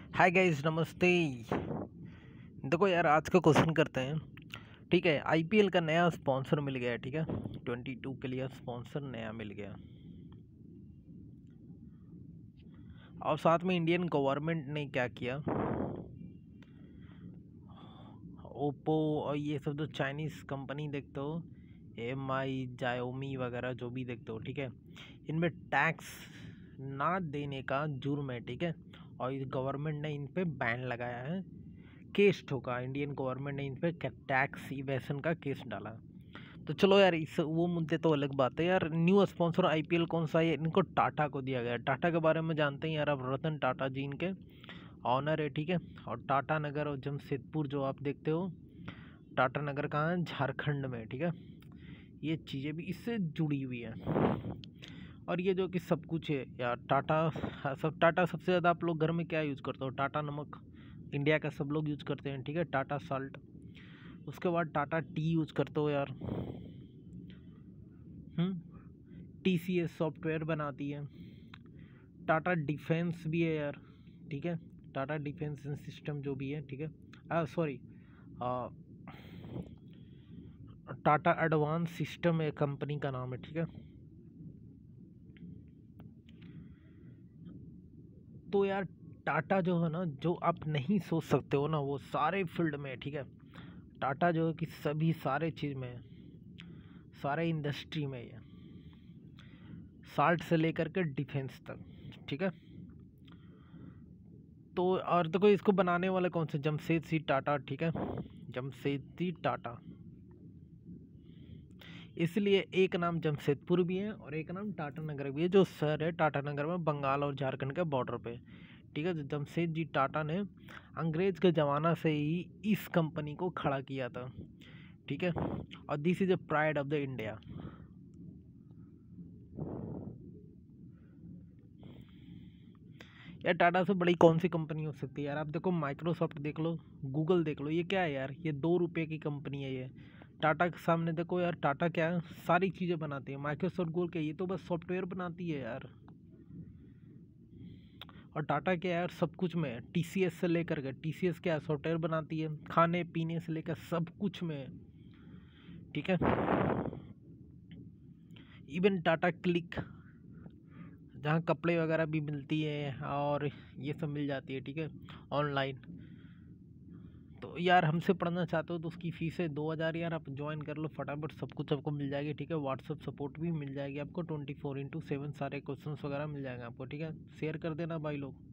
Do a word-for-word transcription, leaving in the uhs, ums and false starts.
Hi guys, नमस्ते। देखो यार, आज का क्वेश्चन करते हैं। ठीक है, आईपीएल का नया स्पॉन्सर मिल गया है। ठीक है, ट्वेंटी टू के लिए स्पॉन्सर नया मिल गया, और साथ में इंडियन गवर्नमेंट ने क्या किया, ओप्पो और ये सब जो चाइनीज़ कंपनी देखते हो, एम आई जायोमी वगैरह जो भी देखते हो, ठीक है, इनमें टैक्स ना देने का जुर्म है। ठीक है, और गवर्नमेंट ने इन पे बैन लगाया है, केस ठोका। इंडियन गवर्नमेंट ने इन पे टैक्स इवेशन का केस डाला। तो चलो यार, इस वो मुद्दे तो अलग बात है यार। न्यू स्पॉन्सर आईपीएल कौन सा है? इनको टाटा को दिया गया है। टाटा के बारे में जानते हैं यार आप, रतन टाटा जी इनके ऑनर है। ठीक है, और टाटा नगर और जमशेदपुर जो आप देखते हो, टाटा नगर कहाँ है? झारखंड में। ठीक है, ये चीज़ें भी इससे जुड़ी हुई हैं। और ये जो कि सब कुछ है यार, टाटा सब टाटा सबसे ज़्यादा आप लोग घर में क्या यूज़ करते हो? टाटा नमक, इंडिया का सब लोग यूज़ करते हैं। ठीक है, टाटा साल्ट। उसके बाद टाटा टी यूज़ करते हो यार। हम्म टीसीएस सॉफ्टवेयर बनाती है। टाटा डिफेंस भी है यार। ठीक है, टाटा डिफेंस सिस्टम जो भी है। ठीक है, सॉरी, टाटा एडवांस सिस्टम है कंपनी का नाम है। ठीक है, तो यार टाटा जो है ना, जो आप नहीं सोच सकते हो ना, वो सारे फील्ड में है। ठीक है, टाटा जो है कि सभी सारे चीज़ में है, सारे इंडस्ट्री में है, साल्ट से लेकर के डिफेंस तक। ठीक है, तो और देखो, इसको बनाने वाले कौन से? जमशेद सिंह टाटा। ठीक है, जमशेद सिंह टाटा। इसलिए एक नाम जमशेदपुर भी है और एक नाम टाटा नगर भी है, जो शहर है टाटा नगर में, बंगाल और झारखंड के बॉर्डर पे। ठीक है, तो जमशेद जी टाटा ने अंग्रेज के ज़माना से ही इस कंपनी को खड़ा किया था। ठीक है, और this is a pride of the India. यार टाटा से बड़ी कौन सी कंपनी हो सकती है यार? आप देखो, माइक्रोसॉफ्ट देख लो, गूगल देख लो, ये क्या है यार? ये दो रुपये की कंपनी है ये। टाटा के सामने देखो यार, टाटा क्या है? सारी चीज़ें बनाती है। माइक्रोसॉफ्ट, गूगल क्या, ये तो बस सॉफ्टवेयर बनाती है यार। और टाटा क्या है यार? सब कुछ में। टीसीएस से लेकर के, टीसीएस क्या है? सॉफ्टवेयर बनाती है, खाने पीने से लेकर सब कुछ में। ठीक है, इवन टाटा क्लिक, जहाँ कपड़े वगैरह भी मिलती है और ये सब मिल जाती है। ठीक है, ऑनलाइन। तो यार हमसे पढ़ना चाहते हो तो उसकी फ़ीस है दो हज़ार। यार आप ज्वाइन कर लो फटाफट, सब कुछ आपको मिल जाएगी। ठीक है, व्हाट्सअप सपोर्ट भी मिल जाएगी आपको, ट्वेंटी फोर इंटू सेवन सारे क्वेश्चन वगैरह मिल जाएंगे आपको। ठीक है, शेयर कर देना भाई लोग।